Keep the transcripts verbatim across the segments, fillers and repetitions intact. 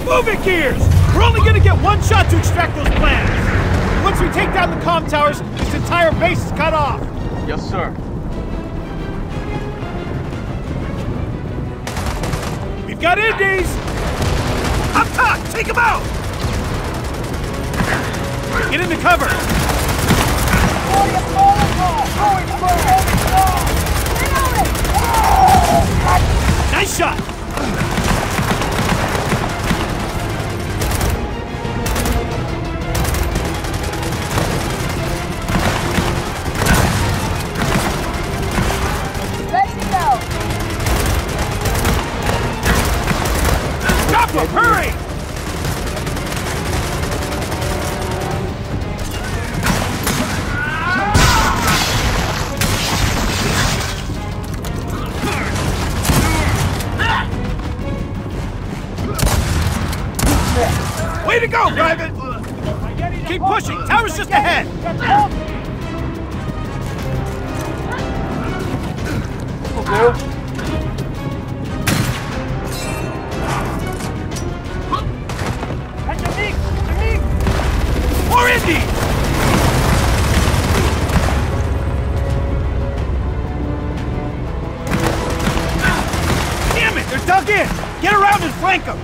Move it, Gears! We're only gonna get one shot to extract those plans. Once we take down the comm towers, this entire base is cut off. Yes, sir. We've got Indies! Up top! Take them out! Get into cover! Nice shot! Hurry! Way to go, Private! Keep pushing! Tower's just ahead! Okay. More Indies! Damn it! They're dug in! Get around and flank them!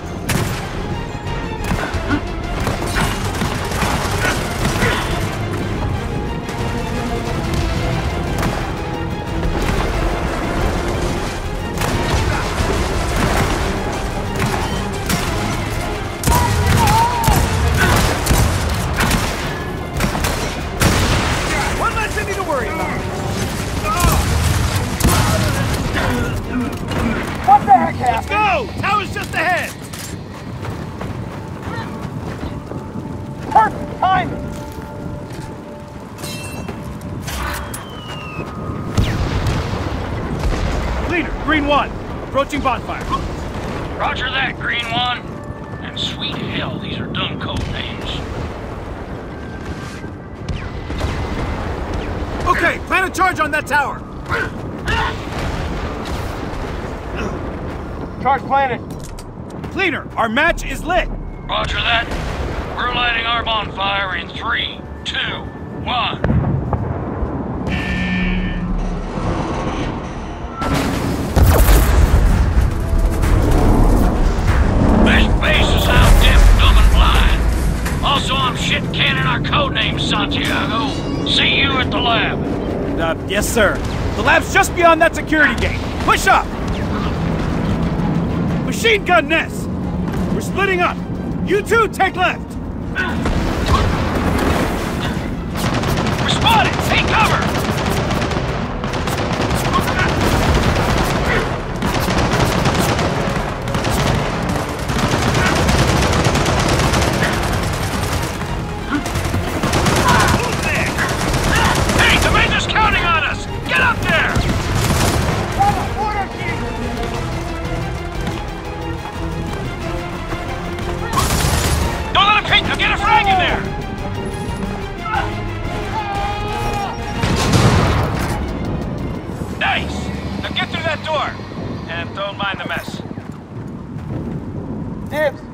Let's go! Tower's just ahead! Perfect timing! Leader, Green One. Approaching bonfire. Roger that, Green One. And sweet hell, these are dumb code names. Okay, plan a charge on that tower. Charge planted. Cleaner, our match is lit. Roger that. We're lighting our bonfire in three, two, one. This base is out deaf, dumb, and blind. Also, I'm shit canning our code name, Santiago. See you at the lab. Uh, yes, sir. The lab's just beyond that security gate. Push up! Machine gun nest! We're splitting up. You two take left. We're spotted! Take cover! Hey, the Major's counting on us! Get up there! Don't let him hit you! Get a frag in there! Nice! Now get through that door! And don't mind the mess. Dibs!